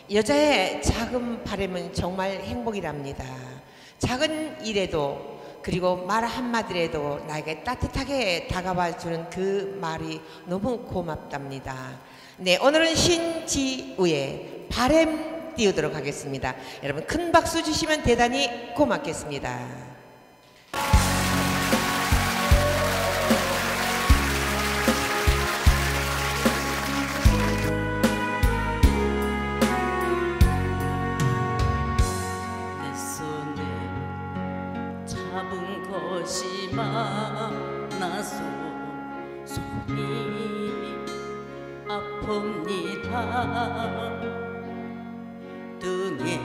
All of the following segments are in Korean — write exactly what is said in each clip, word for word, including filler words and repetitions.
여자의 작은 바람은 정말 행복이랍니다. 작은 일에도 그리고 말 한마디라도 나에게 따뜻하게 다가와 주는 그 말이 너무 고맙답니다. 네, 오늘은 신지우의 바람 띄우도록 하겠습니다. 여러분 큰 박수 주시면 대단히 고맙겠습니다. 잡은 것이 많아서 손이 아픕니다. 등에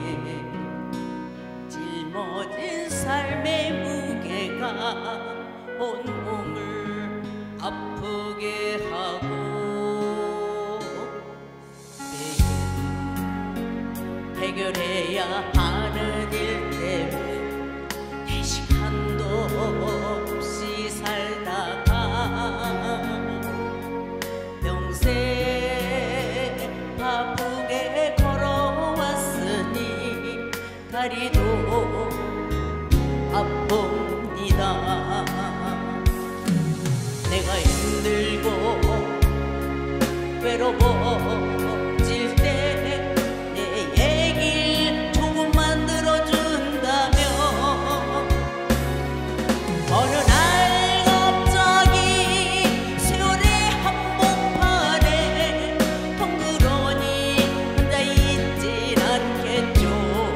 짊어진 삶의 무게가 온 몸을 아프게 하고 매일 해결해야 하는 일 때문에 시간도 없이 살다가 평생 바쁘게 걸어왔으니 다리도 아픕니다. 내가 힘들고 외로워질 때 내 얘길 조금만 들어준다면 어느 날 갑자기 세월의 한복판에 덩그러니 혼자 있진 않겠죠.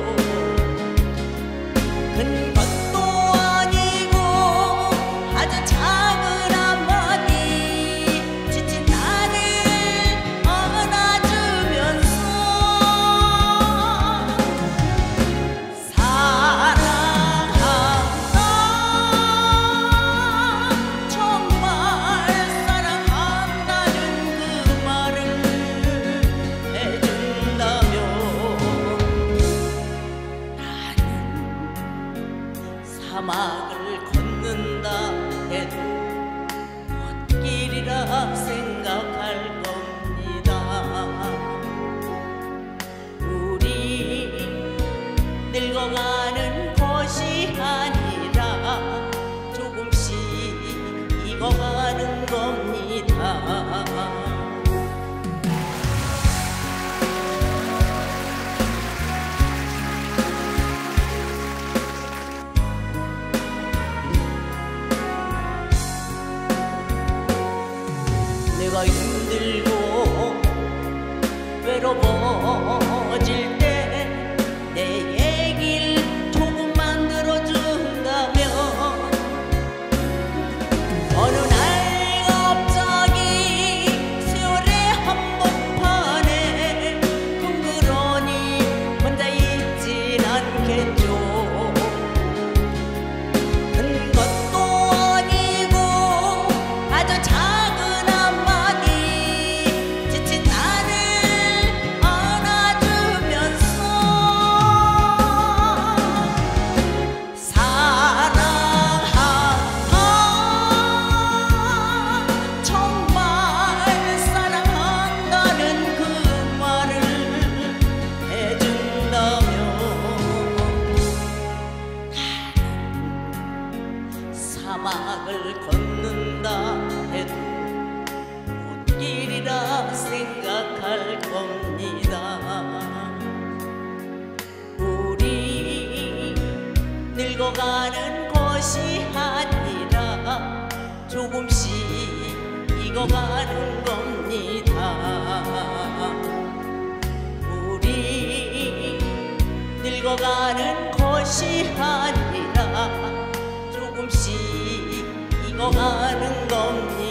큰 것도 아니고 아주 작은 한마디 지친 나를 안아주면서 사막을 걷는다 해도 꽃길이라 생각할 겁니다. 우리 늙어가는 것이 아니라 조금씩 익어가는 겁니다. 내가 힘들고 외로워질 때 내 얘길 조금만 들어준다면 어느 날 갑자기 세월의 한복판에 덩그러니 혼자 있진 않겠죠. 큰 것도 아니고 아주 작은 사막을 걷는다 해도 꽃길이라 생각할 겁니다. 우리 늙어가는 것이 아니라 조금씩 익어가는 겁니다. 우리 늙어가는 것이 아니라 조금씩 익어가는 겁니다.